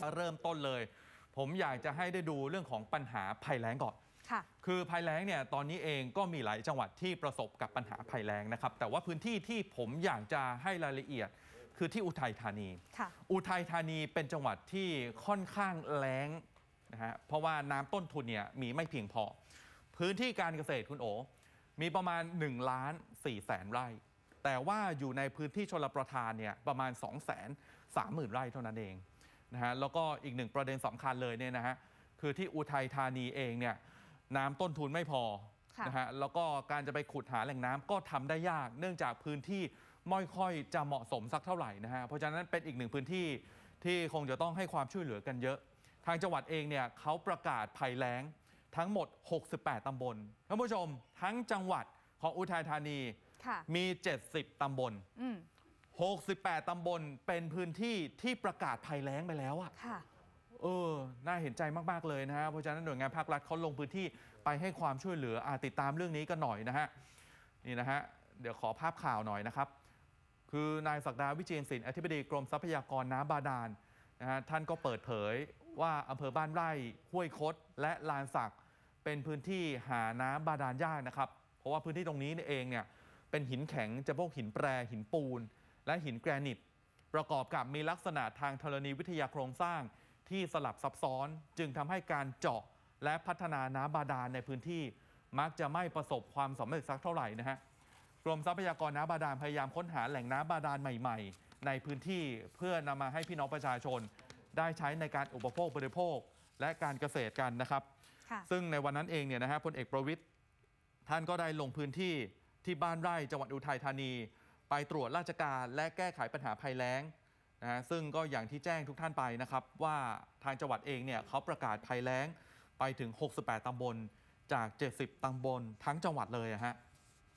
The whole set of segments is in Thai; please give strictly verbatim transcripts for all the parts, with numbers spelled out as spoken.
เริ่มต้นเลยผมอยากจะให้ได้ดูเรื่องของปัญหาภัยแล้งก่อนค่ะคือภัยแล้งเนี่ยตอนนี้เองก็มีหลายจังหวัดที่ประสบกับปัญหาภัยแล้งนะครับแต่ว่าพื้นที่ที่ผมอยากจะให้รายละเอียดคือที่อุทัยธานีอุทัยธานีเป็นจังหวัดที่ค่อนข้างแล้งนะฮะเพราะว่าน้ำต้นทุนเนี่ยมีไม่เพียงพอพื้นที่การเกษตรคุณโอมีประมาณหนึ่งล้านสี่แสนไร่แต่ว่าอยู่ในพื้นที่ชลประทานเนี่ยประมาณ สองแสนสามหมื่น ไร่เท่านั้นเองนะฮะแล้วก็อีกหนึ่งประเด็นสำคัญเลยเนี่ยนะฮะคือที่อุทัยธานีเองเนี่ยน้ำต้นทุนไม่พอนะฮะแล้วก็การจะไปขุดหาแหล่งน้ำก็ทำได้ยากเนื่องจากพื้นที่ไม่ค่อยจะเหมาะสมสักเท่าไหร่นะฮะเพราะฉะนั้นเป็นอีกหนึ่งพื้นที่ที่คงจะต้องให้ความช่วยเหลือกันเยอะทางจังหวัดเองเนี่ยเขาประกาศภัยแล้งทั้งหมดหกสิบแปดตำบลท่านผู้ชมทั้งจังหวัดของอุทัยธานีมีเจ็ดสิบตำบลหกสิบแปดตำบลเป็นพื้นที่ที่ประกาศภัยแล้งไปแล้วอ่ะเออน่าเห็นใจมากๆเลยนะฮะเพราะฉะนั้นหน่วยงานภาครัฐเขาลงพื้นที่ไปให้ความช่วยเหลืออาติดตามเรื่องนี้กันหน่อยนะฮะนี่นะฮะเดี๋ยวขอภาพข่าวหน่อยนะครับคือนายศักดาวิเชียรศิลป์อธิบดีกรมทรัพยากรน้ำบาดาลนะฮะท่านก็เปิดเผยว่าอำเภอบ้านไร่ห้วยคดและลานสักเป็นพื้นที่หาน้ำบาดาลยากนะครับเพราะว่าพื้นที่ตรงนี้เองเนี่ยเป็นหินแข็งจะพวกหินแปรหินปูนและหินแกรนิตประกอบกับมีลักษณะทางธรณีวิทยาโครงสร้างที่สลับซับซ้อนจึงทำให้การเจาะและพัฒนาน้ำบาดาลในพื้นที่มักจะไม่ประสบความสำเร็จสักเท่าไหร่นะฮะกรมทรัพยากรน้ำบาดาลพยายามค้นหาแหล่งน้ำบาดาลใหม่ๆในพื้นที่เพื่อนำมาให้พี่น้องประชาชนได้ใช้ในการอุปโภคบริโภคและการเกษตรกันนะครับซึ่งในวันนั้นเองเนี่ยนะฮะพลเอกประวิตรท่านก็ได้ลงพื้นที่ที่บ้านไร่จังหวัดอุทัยธานีไปตรวจราชการและแก้ไขปัญหาภัยแล้งนะฮะซึ่งก็อย่างที่แจ้งทุกท่านไปนะครับว่าทางจังหวัดเองเนี่ยเขาประกาศภัยแล้งไปถึงหกสิบแปดตำบลจากเจ็ดสิบตำบลทั้งจังหวัดเลยฮะ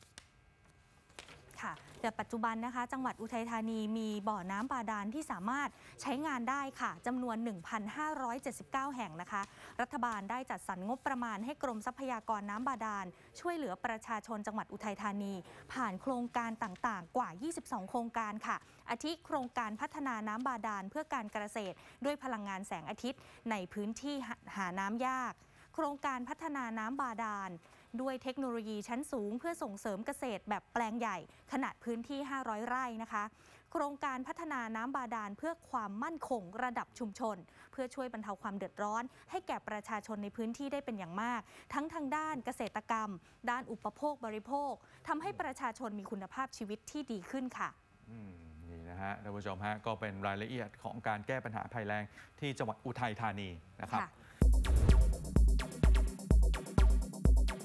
ค่ะแต่ปัจจุบันนะคะจังหวัดอุทัยธานีมีบ่อน้ำบาดาลที่สามารถใช้งานได้ค่ะจำนวน หนึ่งพันห้าร้อยเจ็ดสิบเก้า แห่งนะคะรัฐบาลได้จัดสรรงบประมาณให้กรมทรัพยากรน้ำบาดาลช่วยเหลือประชาชนจังหวัดอุทัยธานีผ่านโครงการต่างๆกว่ายี่สิบสองโครงการค่ะอาทิโครงการพัฒนาน้ำบาดาลเพื่อการเกษตรด้วยพลังงานแสงอาทิตย์ในพื้นที่หาน้ำยากโครงการพัฒนาน้ำบาดาลด้วยเทคโนโลยีชั้นสูงเพื่อส่งเสริมเกษตรแบบแปลงใหญ่ขนาดพื้นที่ห้าร้อยไร่นะคะโครงการพัฒนาน้ำบาดาลเพื่อความมั่นคงระดับชุมชนเพื่อช่วยบรรเทาความเดือดร้อนให้แก่ประชาชนในพื้นที่ได้เป็นอย่างมากทั้งทางด้านเกษตรกรรมด้านอุปโภคบริโภคทำให้ประชาชนมีคุณภาพชีวิตที่ดีขึ้นค่ะนี่นะฮะท่านผู้ชมฮะก็เป็นรายละเอียดของการแก้ปัญหาภัยแล้งที่จังหวัดอุทัยธานีนะครับ